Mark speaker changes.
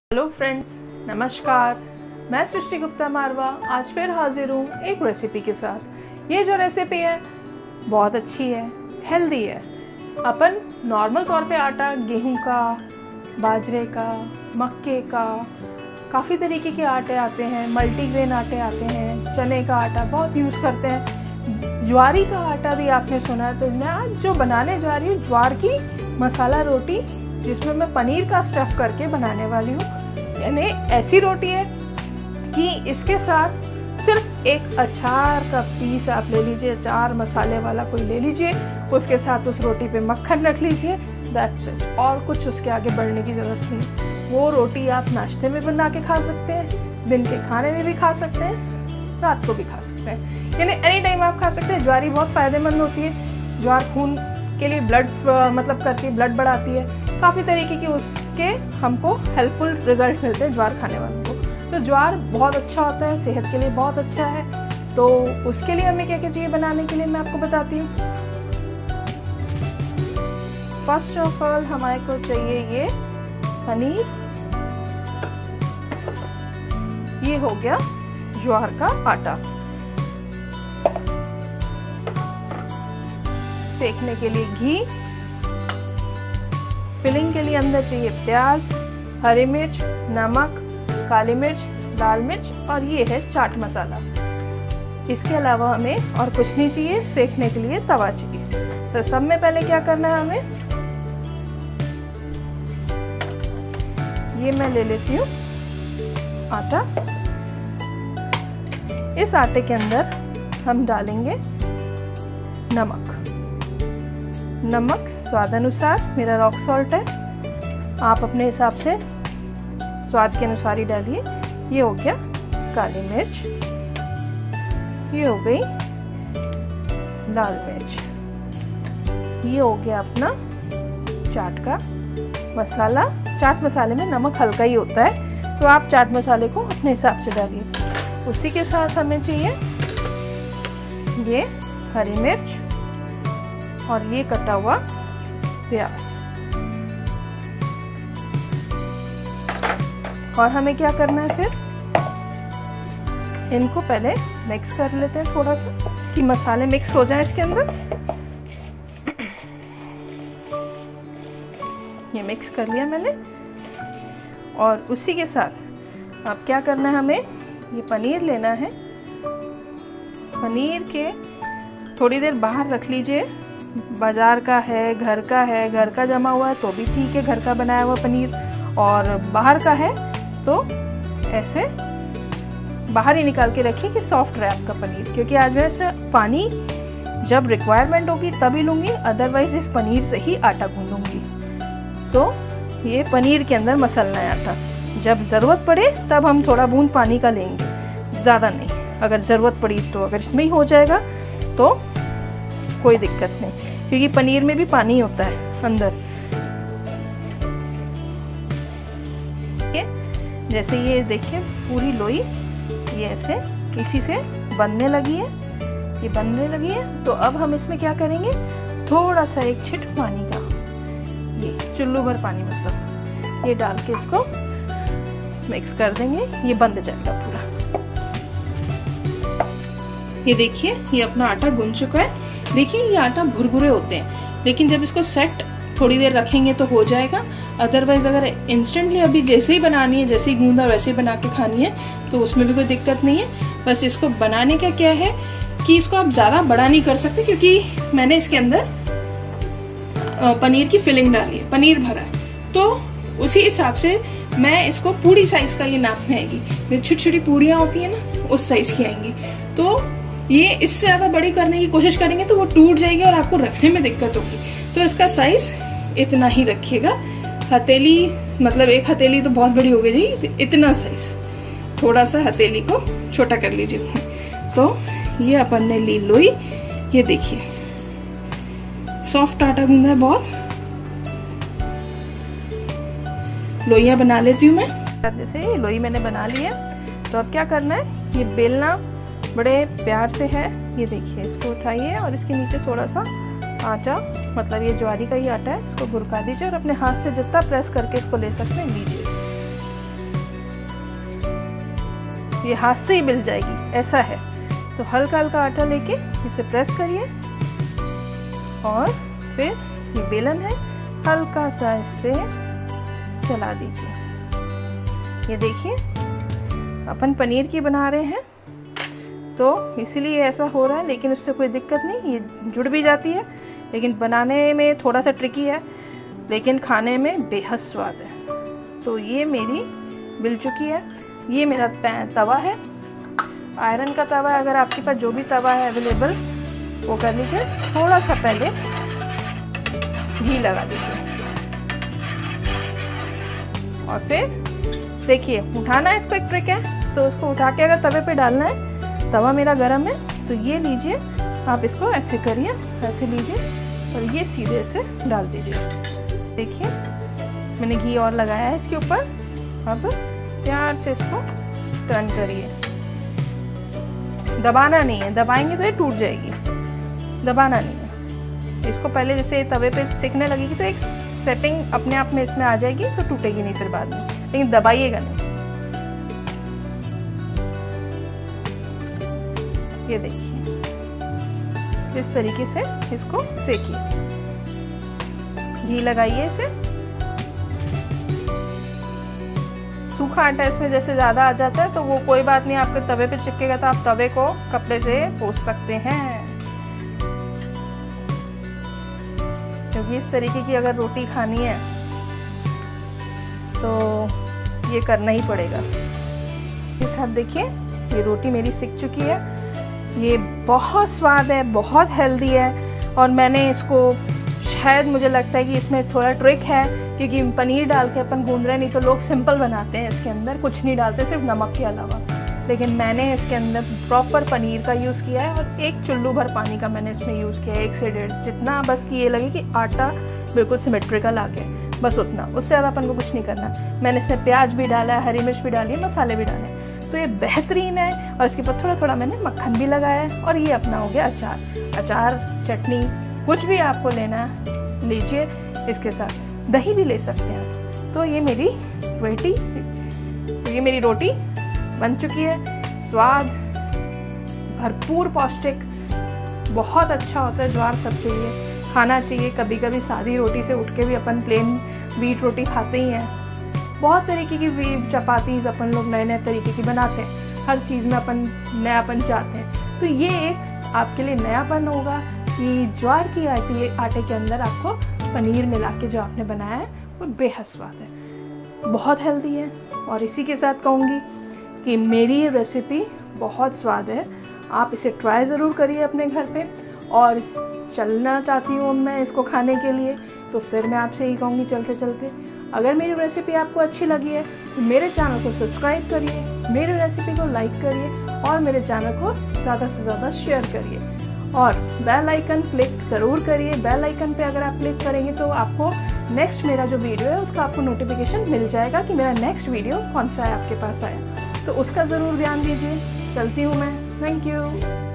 Speaker 1: Hello friends, नमस्कार। मैं सृष्टि गुप्ता मारवा आज फिर हाजिर हूँ एक रेसिपी के साथ। ये जो रेसिपी है बहुत अच्छी है, हेल्दी है। अपन नॉर्मल तौर पे आटा गेहूं का, बाजरे का, मक्के का, काफ़ी तरीके के आटे आते हैं, मल्टीग्रेन आटे आते हैं, चने का आटा बहुत यूज़ करते हैं, ज्वारी का आटा भी आपने सुना है। तो मैं आज जो बनाने जा रही हूँ ज्वार की मसाला रोटी, जिसमें मैं पनीर का स्टफ़ करके बनाने वाली हूँ। यानी ऐसी रोटी है कि इसके साथ सिर्फ एक अचार का पीस आप ले लीजिए, अचार मसाले वाला कोई ले लीजिए, उसके साथ उस रोटी पे मक्खन रख लीजिए, दैट्स इट। और कुछ उसके आगे बढ़ने की ज़रूरत नहीं। वो रोटी आप नाश्ते में बना के खा सकते हैं, दिन के खाने में भी खा सकते हैं, रात को भी खा सकते हैं, यानी एनी टाइम आप खा सकते हैं। ज्वारी बहुत फ़ायदेमंद होती है। ज्वार खून के लिए ब्लड करती है, ब्लड बढ़ाती है, काफ़ी तरीके की उसके हमको हेल्पफुल रिजल्ट मिलते हैं ज्वार खाने वालों को। तो ज्वार बहुत अच्छा होता है, सेहत के लिए बहुत अच्छा है। तो उसके लिए हमें क्या क्या चाहिए बनाने के लिए मैं आपको बताती हूँ। फर्स्ट ऑफ ऑल हमारे को चाहिए ये पनीर। ये हो गया ज्वार का आटा। सेकने के लिए घी। फिलिंग के लिए अंदर चाहिए प्याज, हरी मिर्च, नमक, काली मिर्च, लाल मिर्च और ये है चाट मसाला। इसके अलावा हमें और कुछ नहीं चाहिए। सेकने के लिए तवा चाहिए। तो सब में पहले क्या करना है हमें, ये मैं ले लेती हूँ आटा। इस आटे के अंदर हम डालेंगे नमक। नमक स्वाद अनुसार, मेरा रॉक सॉल्ट है, आप अपने हिसाब से स्वाद के अनुसार ही डालिए। ये हो गया काली मिर्च, ये हो गई लाल मिर्च, ये हो गया अपना चाट का मसाला। चाट मसाले में नमक हल्का ही होता है, तो आप चाट मसाले को अपने हिसाब से डालिए। उसी के साथ हमें चाहिए ये हरी मिर्च और ये कटा हुआ प्याज। और हमें क्या करना है, फिर इनको पहले मिक्स कर लेते हैं थोड़ा सा, कि मसाले मिक्स हो जाएं इसके अंदर। ये मिक्स कर लिया मैंने। और उसी के साथ अब क्या करना है, हमें ये पनीर लेना है। पनीर के थोड़ी देर बाहर रख लीजिए। बाज़ार का है, घर का है, घर का जमा हुआ है तो भी ठीक है, घर का बनाया हुआ पनीर। और बाहर का है तो ऐसे बाहर ही निकाल के रखिए कि सॉफ्ट रहे आपका पनीर, क्योंकि आज मैं इसमें पानी जब रिक्वायरमेंट होगी तभी लूँगी, अदरवाइज इस पनीर से ही आटा गूंदूंगी। तो ये पनीर के अंदर मसलना है आटा। जब ज़रूरत पड़े तब हम थोड़ा बूंद पानी का लेंगे, ज़्यादा नहीं। अगर ज़रूरत पड़ी तो अगर इसमें ही हो जाएगा तो कोई दिक्कत नहीं, क्योंकि पनीर में भी पानी होता है अंदर। जैसे ये देखिए पूरी लोई ये ऐसे इसी से बनने लगी है, ये बनने लगी है। तो अब हम इसमें क्या करेंगे, थोड़ा सा एक छिट पानी का, ये चुल्लू भर पानी मतलब, ये डाल के इसको मिक्स कर देंगे। ये बंद जाएगा पूरा। ये देखिए ये अपना आटा गूंद चुका है। देखिए ये आटा भुरभुरे होते हैं, लेकिन जब इसको सेट थोड़ी देर रखेंगे तो हो जाएगा। अदरवाइज अगर इंस्टेंटली अभी जैसे ही बनानी है, जैसे ही गूंदा वैसे ही बना के खानी है तो उसमें भी कोई दिक्कत नहीं है। बस इसको बनाने का क्या है कि इसको आप ज़्यादा बड़ा नहीं कर सकते, क्योंकि मैंने इसके अंदर पनीर की फिलिंग डाली है, पनीर भरा है। तो उसी हिसाब से मैं इसको पूरी साइज का ये नाप में आएगी। छोटी छोटी पूड़ियाँ होती है ना, उस साइज की आएंगी। तो ये इससे ज़्यादा बड़ी करने की कोशिश करेंगे तो वो टूट जाएगी और आपको रखने में दिक्कत होगी। तो इसका साइज इतना ही रखिएगा। हथेली मतलब एक हथेली तो बहुत बड़ी हो गई जी, इतना साइज, थोड़ा सा हथेली को छोटा कर लीजिए। तो ये अपन ने ली लोई। ये देखिए सॉफ्ट आटा गूंदा है बहुत। लोइयाँ बना लेती हूँ मैं। जैसे लोई मैंने बना ली है, तो अब क्या करना है, ये बेलना बड़े प्यार से है। ये देखिए इसको उठाइए और इसके नीचे थोड़ा सा आटा, मतलब ये ज्वारी का ही आटा है, इसको भुरका दीजिए और अपने हाथ से जितना प्रेस करके इसको ले सकते हैं लीजिए। ये हाथ से ही मिल जाएगी, ऐसा है। तो हल्का हल्का आटा लेके इसे प्रेस करिए और फिर ये बेलन है, हल्का सा इस पे चला दीजिए। ये देखिए अपन पनीर की बना रहे हैं तो इसीलिए ऐसा हो रहा है, लेकिन उससे कोई दिक्कत नहीं, ये जुड़ भी जाती है। लेकिन बनाने में थोड़ा सा ट्रिकी है, लेकिन खाने में बेहद स्वाद है। तो ये मेरी मिल चुकी है। ये मेरा तवा है, आयरन का तवा है। अगर आपके पास जो भी तवा है अवेलेबल वो कर लीजिए। थोड़ा सा पहले घी लगा दीजिए और फिर देखिए उठाना है, इसको एक ट्रिक है। तो उसको उठा के अगर तवे पे डालना है, तवा मेरा गरम है तो ये लीजिए, आप इसको ऐसे करिए, ऐसे लीजिए और ये सीधे से डाल दीजिए। देखिए मैंने घी और लगाया है इसके ऊपर। अब प्यार से इसको टर्न करिए, दबाना नहीं है, दबाएंगे तो ये टूट जाएगी, दबाना नहीं है। इसको पहले जैसे तवे पे सेकने लगेगी तो एक सेटिंग अपने आप में इसमें आ जाएगी, तो टूटेगी नहीं फिर बाद में, लेकिन दबाइएगा नहीं। ये देखिए इस तरीके से इसको सेकिए, घी लगाइए इसे। सूखा आटा इसमें जैसे ज़्यादा आ जाता है तो वो कोई बात नहीं, आपके तवे पे चिपकेगा तो आप तवे को कपड़े से पोंछ सकते हैं, क्योंकि इस तरीके की अगर रोटी खानी है तो ये करना ही पड़ेगा। इस हाथ देखिए ये रोटी मेरी सिक चुकी है। ये बहुत स्वाद है, बहुत हेल्दी है। और मैंने इसको, शायद मुझे लगता है कि इसमें थोड़ा ट्रिक है, क्योंकि पनीर डाल के अपन गूंद रहे, नहीं तो लोग सिंपल बनाते हैं, इसके अंदर कुछ नहीं डालते सिर्फ नमक के अलावा। लेकिन मैंने इसके अंदर प्रॉपर पनीर का यूज़ किया है और एक चुल्लू भर पानी का मैंने इसमें यूज़ किया है, 1 से 1.5 जितना, बस कि ये लगे कि आटा बिल्कुल सिमेट्रिकल आ गया, बस उतना, उससे ज़्यादा अपन को कुछ नहीं करना। मैंने इसमें प्याज भी डाला है, हरी मिर्च भी डाली है, मसाले भी डाले, तो ये बेहतरीन है। और इसके ऊपर थोड़ा थोड़ा मैंने मक्खन भी लगाया है। और ये अपना हो गया अचार। अचार, चटनी, कुछ भी आपको लेना है लीजिए, इसके साथ दही भी ले सकते हैं। तो ये मेरी रोटी बन चुकी है। स्वाद भरपूर, पौष्टिक, बहुत अच्छा होता है। ज्वार सब चाहिए, खाना चाहिए। कभी कभी सादी रोटी से उठ के भी अपन प्लेन व्हीट रोटी खाते ही हैं। बहुत तरीके की चपातीज अपन लोग नए नए तरीके की बनाते हैं। हर चीज़ में अपन नयापन चाहते हैं। तो ये एक आपके लिए नयापन होगा कि ज्वार की आटे के अंदर आपको पनीर मिला के जो आपने बनाया है वो बेहद स्वाद है, बहुत हेल्दी है। और इसी के साथ कहूँगी कि मेरी ये रेसिपी बहुत स्वाद है। आप इसे ट्राई ज़रूर करिए अपने घर पे। और चलना चाहती हूँ मैं इसको खाने के लिए, तो फिर मैं आपसे यही कहूँगी चलते चलते, अगर मेरी रेसिपी आपको अच्छी लगी है तो मेरे चैनल को सब्सक्राइब करिए, मेरी रेसिपी को लाइक करिए और मेरे चैनल को ज़्यादा से ज़्यादा शेयर करिए। और बेल आइकन क्लिक ज़रूर करिए। बेल आइकन पे अगर आप क्लिक करेंगे तो आपको नेक्स्ट मेरा जो वीडियो है उसका आपको नोटिफिकेशन मिल जाएगा कि मेरा नेक्स्ट वीडियो कौन सा है आपके पास आया, तो उसका ज़रूर ध्यान दीजिए। चलती हूँ मैं, थैंक यू।